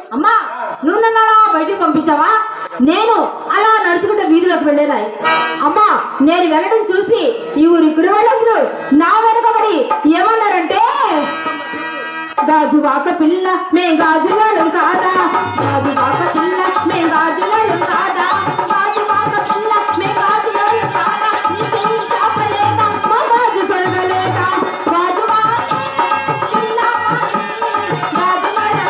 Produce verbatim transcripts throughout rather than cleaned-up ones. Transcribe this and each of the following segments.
అమ్మా నువ్వు నన్ను బయటికి పంపించావా? నేను అలా నడుచుకుంటే వీధిలోకి వెళ్ళేదాయి. అమ్మా నేను వెళ్ళడం చూసి ఈ ఊరి కురవాళ్ళందరూ నా వెనకబడి ఏమన్నారంటే, గాజువాక పిల్ల మే గాజులలో కాదా, గాజువాక పిల్ల మే గాజులలో కాదా, గాజువాక పిల్ల మే గాజులలో కాదా, నీ చెయ్యి చాపలేదా మా గాజు తొడగలేదా, గాజువాక పిల్ల గాజువాక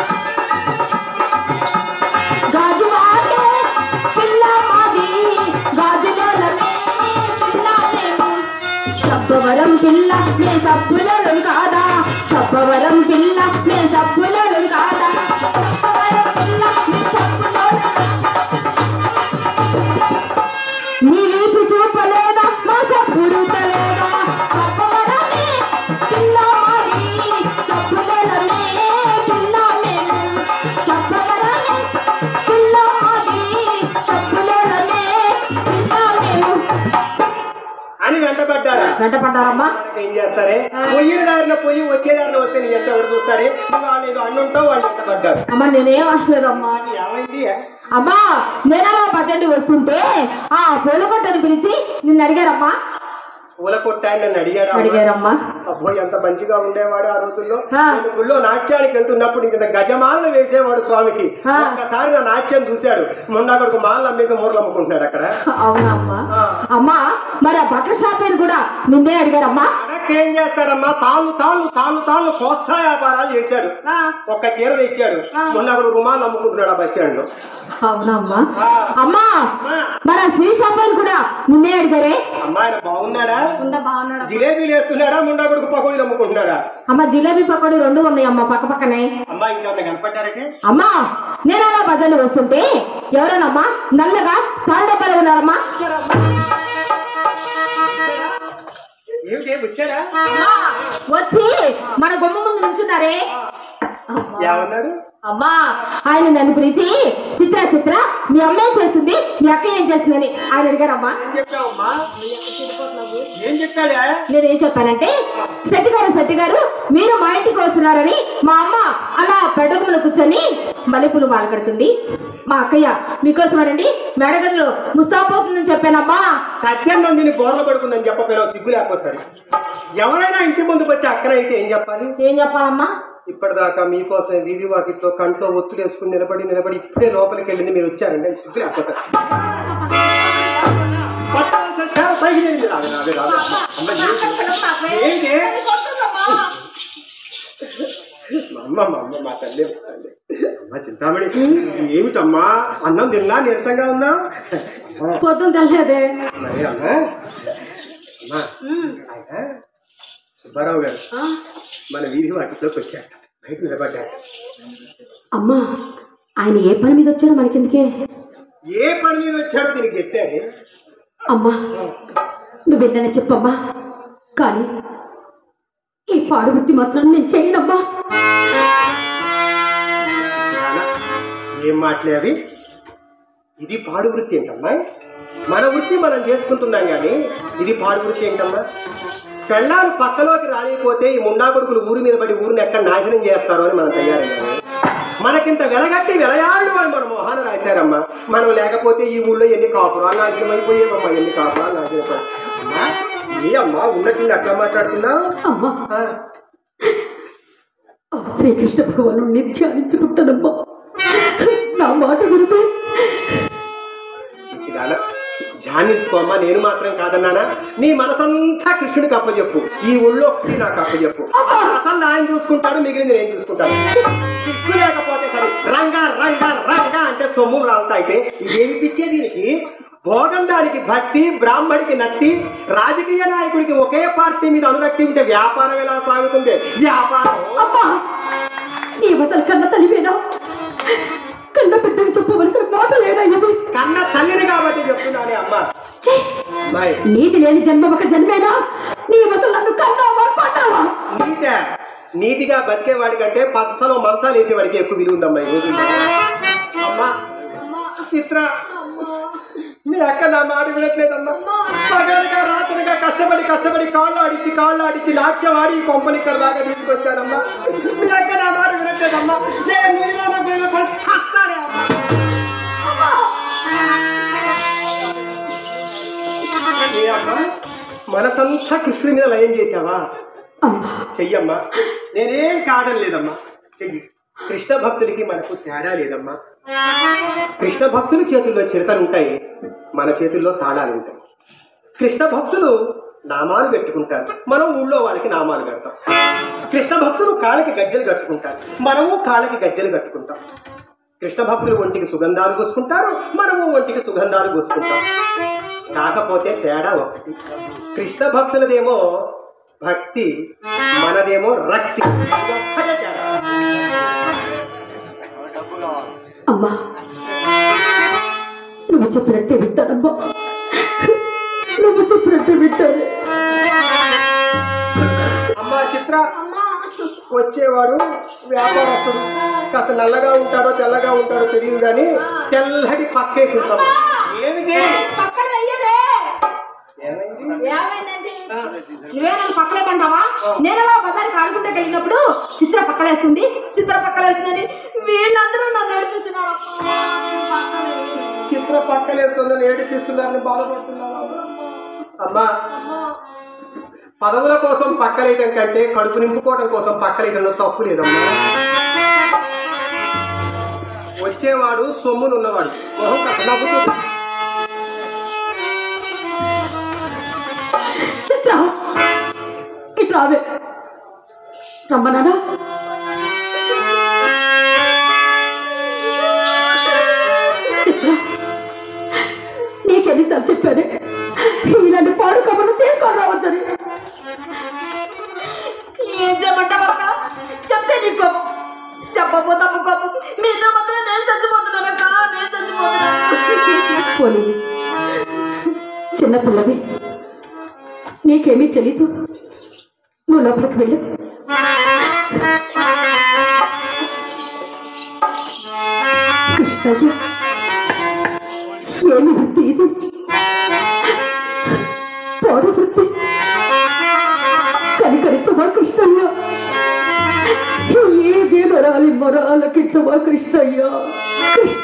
గాజువాకే పిల్ల మాది గాజులమే పిల్ల మేము, సబ్బవరం పిల్ల మే సబ్బులలో కాదా, సబ్బవరం పిల్ల మే సబ్బులలో కాదా, సబ్బవరం పిల్ల మే సబ్బులలో నీ వీపు చూపలేదా మా సబ్బు రుద్దలేదా, సబ్బవరమే పిల్ల మాది సబ్బులమే పిల్ల మేము, సబ్బవరమే పిల్ల మాది సబ్బులమే పిల్ల మేము అని వెంటబడ్డారా? వెంటపడ్డారమ్మా. ఏం చేస్తారే, పొయ్యిన దారిలో పొయ్యి వచ్చే దారిలో వస్తే నీ ఎంత ఎవరు చూస్తారే, వాళ్ళు ఏదో అన్నుంటావు వాళ్ళు వెంటబడ్డారు. అమ్మా నేనేం అనలేదమ్మా. ఏమైంది? అమ్మా నేను అలా భజండి వస్తుంటే ఆ పూలకొట్టని పిలిచి నిన్ను అడిగారమ్మా. పూల కొట్టాయని నన్ను అడిగాడు. అడిగారమ్మా. అబ్బో ఎంత మంచిగా ఉండేవాడు ఆ రోజుల్లో. నేను గుళ్ళో నాట్యానికి వెళ్తున్నప్పుడు ఇంత గజమాలను వేసేవాడు స్వామికి. ఒక్కసారి నా నాట్యం చూశాడు, మొన్న అక్కడికి మాలను అమ్మేసి మూరలు అమ్ముకుంటున్నాడు అక్కడ. అవునమ్మా. అమ్మా మరి ఆ బట్టల షాప్ అని కూడా నిన్నే అడిగారమ్మా. ఏం చేస్తాడమ్మా, తాళ్ళు తాళ్ళు తాళ్ళు తాళ్ళు కోస్తా వ్యాపారాలు చేశాడు. ఒక్క చీర తెచ్చాడు, మొన్న అక్కడ రుమాలు అమ్ముకుంటున్నాడు ఆ బస్ స్టాండ్ లో. అవునమ్మా. అమ్మా మరి ఆ స్వీట్ షాప్ అని కూడా నిన్నే అడిగారే. అమ్మా ఆయన బాగున్నాడా? బాగున్నాడు. జిలేబీలు వేస్తున్నాడా, ముండా కొడుకు పకోడీలు అమ్ముకుంటున్నాడా? అమ్మ జిలేబీ పకోడీ రెండు ఉన్నాయి అమ్మా పక్క పక్కనే. అమ్మా ఇంకా కనపడ్డారంటే అమ్మా నేను అలా భజన వస్తుంటే ఎవరోనమ్మా నల్లగా తాండపల్లి ఉన్నారమ్మా. ఏమిటి వచ్చాడా? వచ్చి మన గుమ్మ ముందు నుంచున్నారే. ఏమన్నాడు? అమ్మా ఆయన నన్ను పిలిచి చిత్ర చిత్ర మీ అమ్మ ఏం చేస్తుంది, మీ అక్క ఏం చేస్తుందని ఆయన అడిగారమ్మా. ఏం చెప్పాడా? నేనేం చెప్పానంటే, శెట్టి గారు శెట్టి గారు మీరు మా ఇంటికి వస్తున్నారని మా అమ్మ అలా పెడగములు కూర్చొని మల్లెపూలు మాల కడుతుంది, మా అక్కయ్య మీకోసమనండి మెడగదిలో ముస్తాపోతుందని చెప్పానమ్మా. సత్యం నందిని బోర్ల పడుకుందని చెప్పపోయినావు, సిగ్గు లేకపోసరి. ఎవరైనా ఇంటి ముందుకు వచ్చి అక్కనైతే ఏం చెప్పాలి? ఏం చెప్పాలమ్మా? ఇప్పటిదాకా మీకోసం వీధి వాకిట్లో కంట్లో ఒత్తులు వేసుకుని నిలబడి నిలబడి ఇప్పుడే లోపలికి వెళ్ళింది, మీరు వచ్చారండి సిగ్గు లేకపోసరి. అమ్మ అమ్మ మా తల్లి అమ్మ చింతామణి ఏమిటమ్మా అన్నం తిన్నా నీరసంగా ఉన్నా? పొద్దున్న తెలియదే. మరి అమ్మా అమ్మా ఆయన సుబ్బారావు గారు మన వీధి వాకిట్లోకి వచ్చాడు, బయట నిలబడ్డాడు. అమ్మా ఆయన ఏ పని మీద వచ్చాడో మనకెందుకే? ఏ పని మీద వచ్చాడో దీనికి చెప్పాడు. అమ్మా నువ్వు విన్నానే చెప్పమ్మా, కానీ ఈ పాడు వృత్తి మాత్రం నేను చేయనమ్మా. ఏం మాటలే అవి? ఇది పాడు వృత్తి ఏంటమ్మా? మన వృత్తి మనం చేసుకుంటున్నాం కానీ ఇది పాడు వృత్తి ఏంటమ్మా? పెళ్ళాలు పక్కలోకి రానిపోతే ఈ ముండా కొడుకులు ఊరి మీద పడి ఊరిని ఎక్కడ నాశనం చేస్తారు అని మనం తయారయ్యాము. మనకింత వెలగట్టి వెలయాళ్ళు అని మన మొహాన రాశారమ్మా. మనం లేకపోతే ఈ ఊళ్ళో ఎన్ని కాపురాలు నాశనం అయిపోయేవమ్మా, ఎన్ని కాపురాలు నాశనం అయిపోయాయి. అమ్మా ఏ అమ్మా ఉన్నట్టుండి అట్లా మాట్లాడుతున్నావు? అమ్మా శ్రీకృష్ణ భగవాను ధ్యానించుకుంటానమ్మా, నా మాట వినిపి ధ్యానించుకోమ్మా. నేను మాత్రం కాదన్నానా? నీ మనసంతా కృష్ణుడికి అప్పచెప్పు, ఈ ఊళ్ళో ఒక్కటి నాకు అప్పచెప్పు. అసలు ఆయన చూసుకుంటాడు, మిగిలింది నేను చూసుకుంటాను. సిగ్గు లేకపోతే సరే రంగా రంగా రంగా అంటే సొమ్ము రాలుతాయితే ఇదేమి పిచ్చే దీనికి? భోగం దానికి భక్తి, బ్రాహ్మడికి నత్తి, రాజకీయ నాయకుడికి ఒకే పార్టీ మీద అనురక్తి ఉంటే వ్యాపారం ఎలా సాగుతుంది? వ్యాపారం అసలు కన్న తల్లివేనా? కన్న బిడ్డని చెప్పవలసిన మాట లేదా? ఇది కన్న తల్లిని కాబట్టి చెప్తున్నానే అమ్మా. నీతి లేని జన్మ ఒక జన్మేనా? నీ అసలు నన్ను కన్నావా కొన్నావా? నీత నీతిగా బతికేవాడి కంటే పచ్చలో మంచాలు వేసేవాడికి ఎక్కువ విలువ ఉందమ్మా ఈ రోజు. అమ్మా చిత్ర మీ అక్క నా మాట వినట్లేదమ్మా. పగలుగా రాత్రిగా కష్టపడి కష్టపడి కాళ్ళు ఆడిచ్చి కాళ్ళు ఆడిచ్చి నాట్యం ఆడి ఈ కొంపని ఇక్కడ దాకా తీసుకొచ్చానమ్మా. మీ అక్క నా మాట వినట్లేదమ్మా. నేను మనసంతా కృష్ణుడి మీద లయం చేశావా? అమ్మా చెయ్యమ్మా, నేనేం కాదని లేదమ్మా, చెయ్యి. కృష్ణ భక్తుడికి మనకు తేడా లేదమ్మా. కృష్ణ భక్తుల చేతుల్లో చిరతలు ఉంటాయి, మన చేతుల్లో తాళాలు ఉంటాయి. కృష్ణ భక్తులు నామాలు పెట్టుకుంటారు, మనం ఊళ్ళో వాళ్ళకి నామాలు పెడతాం. కృష్ణ భక్తులు కాళ్ళకి గజ్జలు కట్టుకుంటారు, మనము కాళ్ళకి గజ్జలు కట్టుకుంటాం. కృష్ణ భక్తులు ఒంటికి సుగంధాలు పూసుకుంటారు, మనము ఒంటికి సుగంధాలు పూసుకుంటాం. కాకపోతే తేడా ఒకటి, కృష్ణ భక్తులదేమో భక్తి, మనదేమో రక్తి. ఒక్కటే తేడా. అమ్మా నువ్వు చెప్పినట్టే వింటానమ్మా, నువ్వు చెప్పినట్టే వింటాను. అమ్మా చిత్ర, వచ్చేవాడు వ్యాపారస్తుడు, కాస్త నల్లగా ఉంటాడో తెల్లగా ఉంటాడో తెలియదు కానీ తెల్లటి పక్కేసి ఉంచమ్మా. ఏమిటి పక్కన వెయ్యదే. ఏమైంది? ఏమైందండి? నువ్వే నన్ను పక్కలేమంటావా? నేను అలా బజార్కి ఆడుకుంటే వెళ్ళినప్పుడు చిత్ర పక్కలేస్తుంది, చిత్ర పక్కలేస్తుందని వీళ్ళందరూ నన్ను ఏడిపిస్తున్నారు. చిత్ర పక్కలేస్తుందని ఏడిపిస్తున్నారని బాధపడుతున్నావా? అమ్మా, పదవుల కోసం పక్కలేయటం కంటే కడుపు నింపుకోవడం కోసం పక్కలేయటంలో తప్పు లేదమ్మా. వచ్చేవాడు సొమ్ములు ఉన్నవాడు, మొహం కట్ట నవ్వుతుంది. చిత్ర ఇట్లావే రమ్మన్నానా? చిత్ర నీకెన్నిసార్లు చెప్పానే ఇలాంటి పాడు కబుర్లు తీసుకొని రావద్దని. ఏం చేయమంటావక్క? చెప్తే నీ కోపం, చెప్పబోతాము కోపం. మీ ఇద్దరు మాత్రం నేను చచ్చిపోతున్నానక్క, నేను చచ్చిపోతున్నా. పోనీ చిన్నపిల్లవి, నీకేమీ తెలీదు, నువ్వు లోపలికి వెళ్ళు. కృష్ణయ్య, ఏమి వృత్తి ఇది? తోడు వృత్తి. కనికరించవా కృష్ణయ్య? ఏదే నరాలి మరాలకించవా కృష్ణయ్య? కృష్ణ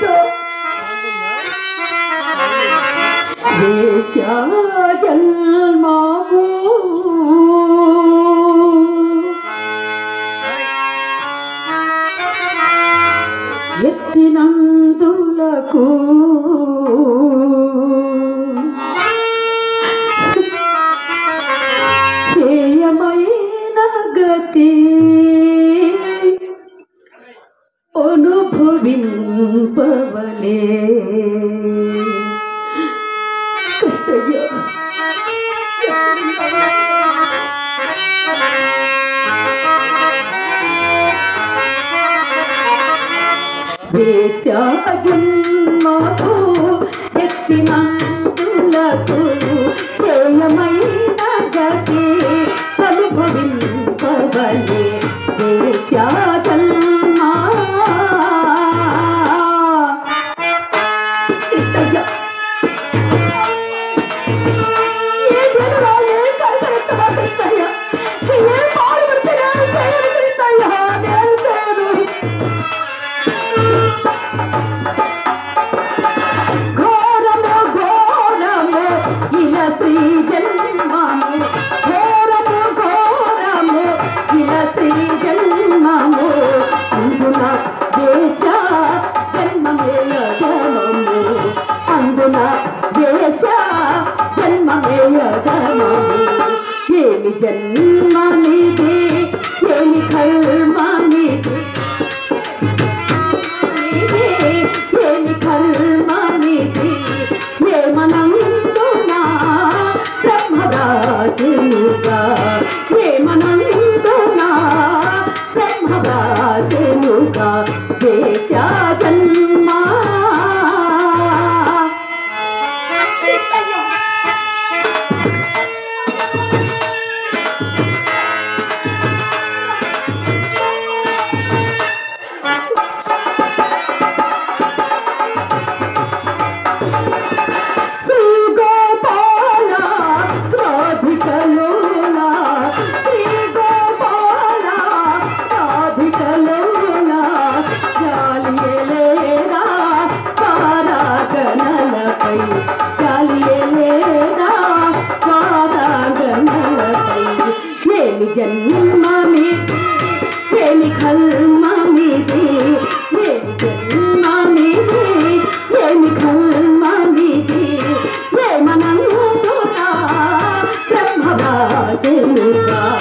వేశ్యా జన్మము ఎత్తినందులకు హేయమైన గతి అనుభవింపవలే. కృష్ణయ్య, వేశ్యా జన్మకు ఎత్తినందులకు హేయమైన గతి అనుభవింపవలే. వేశ్యా జన్మ కృష్ణయ్య, ఏ జనరాలే కనికరించవా కృష్ణయ్య? ఏ పాడుబడితే నేను చేయను కృష్ణయ్య, నేను చేయను. ఘోరము ఘోరము ఇలా స్త్రీ జన్మము, ఘోరము ఘోరము ఇలా స్త్రీ జన్మము, అందున వేశ్యా జన్మమే అధమము, అందున వేశ్యా జన్మమే అధమము. ఏమి జన్మనిది, ఏమి కర్మనిది, ఏమి కర్మనిది, ఏమనందునా బ్రహ్మరాజునుగా, ఏమనందునా బ్రహ్మరాజునుగా వేశ్యా జన్మ. జాలియలేరా చెలుగా